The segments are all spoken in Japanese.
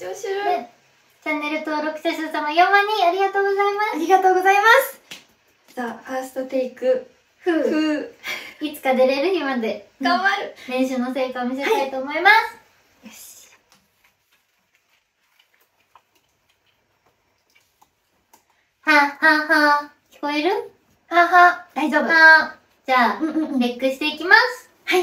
張してる。 チャンネル登録者数様4万人ありがとうございます。 ありがとうございます。さあ、ファーストテイク、 いつか出れる日まで頑張る。 練習の成果を見せたいと思います。よし。はは、聞こえる？ はは、大丈夫。 はじゃあ、レックしていきます。 はい。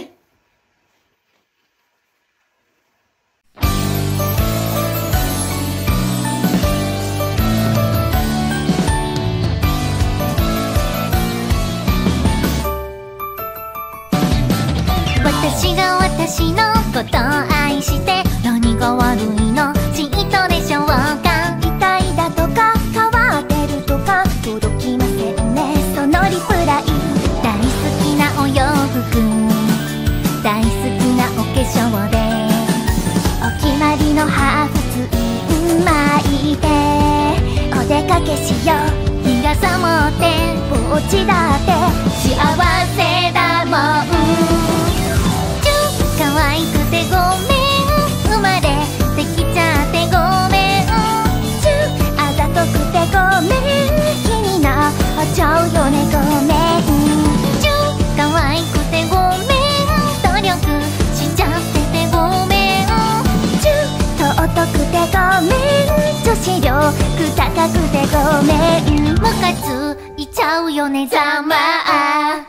私が私のことを愛して何が悪いの嫉妬でしょうか。 痛いだとか変わってるとか届きませんね、そのリプライ。 大好きなお洋服、大好きなお化粧でお決まりのハーフツイン巻いてお出かけしよう。 日傘持ってぼっちだって幸せだもん。可愛くてごめん、生まれてきちゃってごめん。 あざとくてごめん、気になっちゃうよね、ごめん。 可愛くてごめん、努力しちゃっててごめん。 尊くてごめん、女子力高くてごめん。 ムカついちゃうよね、ざまあ。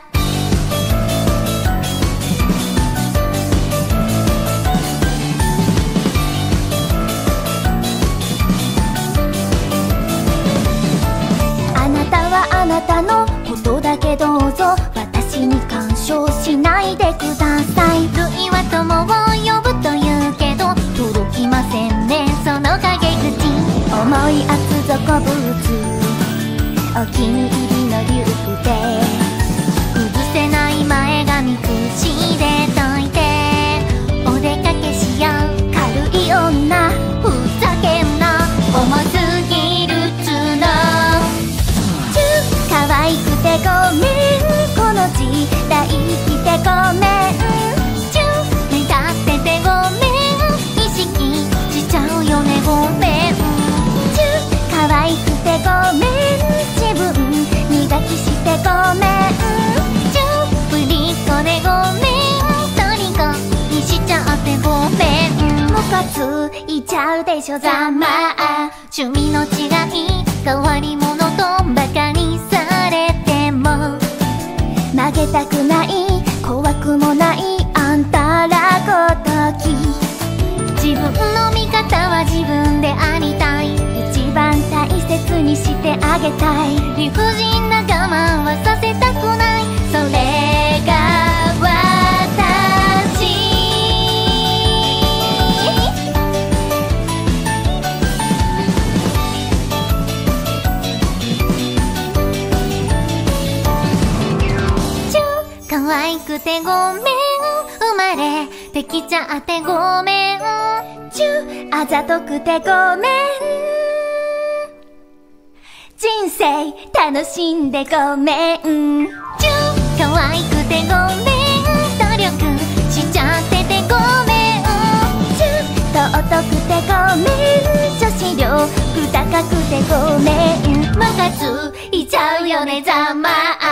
あなたのことだけどうぞ私に干渉しないでください。 類は友を呼ぶというけど届きませんね、その陰口。 重い厚底ブーツ、お気に入りのリュックで崩せない前髪くしで解いてお出かけしよう。 軽い女ふざけんな、重すぎるっつーの。 可愛くてごめん、この時代生きてごめん。 目立っててごめん、意識しちゃうよね、ごめん。 可愛くてごめん、自分磨きしてごめん。 ぶりっ子でごめん、虜にしちゃってごめん。 ムカついちゃうでしょ、ざまあ。 趣味の違い、変わり者とバカにされても曲げたくない、怖くもないあんたらごとき。 自分の味方は自分でありたい、 一番大切にしてあげたい。 理不尽な我慢はさせたくない、それが私。可愛くてごめん、生まれてきちゃってごめん。 あざとくてごめん、人生楽しんでごめん。 可愛くてごめん、努力しちゃっててごめん。 尊くてごめん、女子力高くてごめん。 ムカついちゃうよね、ざまあ。